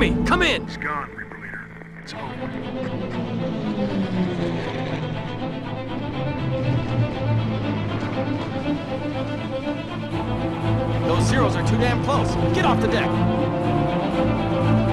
Jimmy, come in! It's gone, Reaper Leader. It's over. Those Zeros are too damn close. Get off the deck!